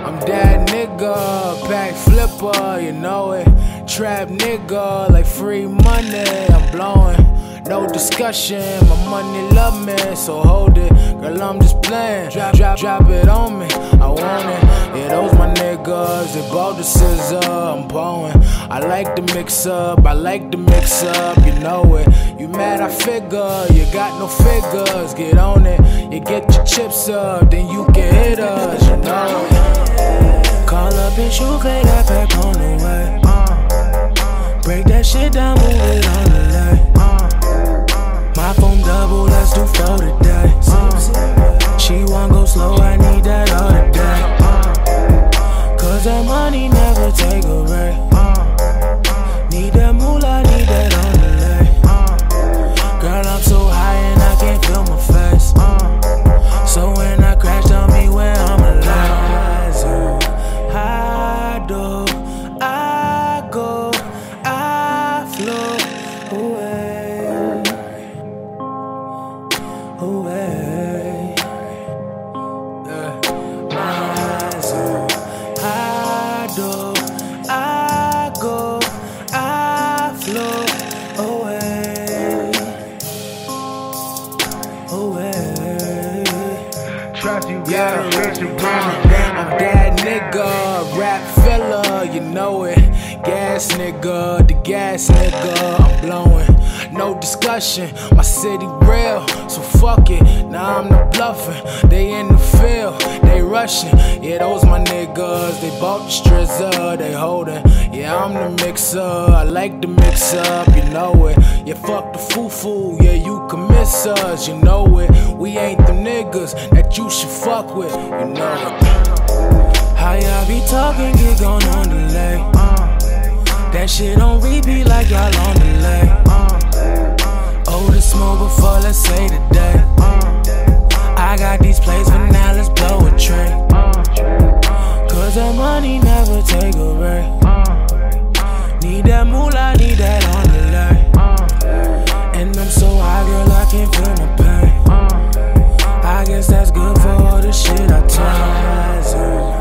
I'm that nigga, pack flipper, you know it. Trap nigga, like free money, I'm blowing. No discussion, my money love me, so hold it. Girl, I'm just playing, drop it on me, I want it. Yeah, those my niggas, they bought the scissor, I'm blowing. I like the mix up, you know it. You mad, I figure, you got no figures, get on it. You get your chips up, then you can hit us, you know it. Call up and shoot, play that back on the way. Break that shit down, move it on the lay. My phone double, let's do flow today. She want go slow, I need that all day. Cause that money never take a break. Need that moolah, need that on the lay. Girl, I'm so high and I can't feel my face. So when I crash, tell me where I'm alive. So I do, I go, I flow away, away. My zone. I do, I go, I flow away, away. Trust you, yeah, I'm that nigga, rap filler, you know it. Gas nigga, the gas nigga, I'm blowing. No discussion, my city real, so fuck it, now I'm not bluffing. They in the field, they rushing, yeah, those my niggas. They bought the strizzer, they holding. Yeah, I'm the mixer, I like the mix up, you know it. Yeah, fuck the foo-foo, yeah, you can miss us, you know it. We ain't the niggas that you should fuck with, you know it. How y'all be talking, get gone on delay. That shit on repeat like y'all on delay. Oh, the smoke before, let's say today. I got these plays for now, let's blow a tray. Cause that money never take a break. Need that moolah, need that on the lay. And I'm so high, girl, I can't feel my pain. I guess that's good for all the shit I tell.